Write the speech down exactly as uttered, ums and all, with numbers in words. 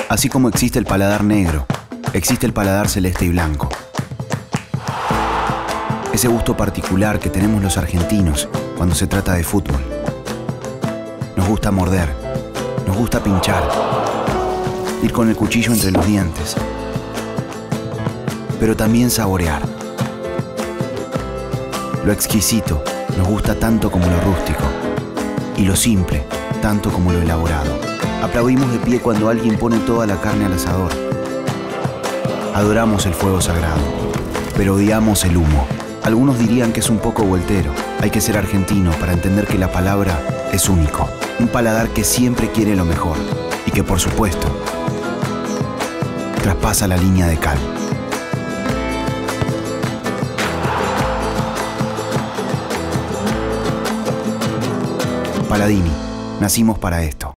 Así como existe el paladar negro, existe el paladar celeste y blanco. Ese gusto particular que tenemos los argentinos cuando se trata de fútbol. Nos gusta morder, nos gusta pinchar, ir con el cuchillo entre los dientes, pero también saborear. Lo exquisito nos gusta tanto como lo rústico, y lo simple tanto como lo elaborado. Aplaudimos de pie cuando alguien pone toda la carne al asador. Adoramos el fuego sagrado, pero odiamos el humo. Algunos dirían que es un poco voltero. Hay que ser argentino para entender que la palabra es único. Un paladar que siempre quiere lo mejor y que, por supuesto, traspasa la línea de cal. Paladini, nacimos para esto.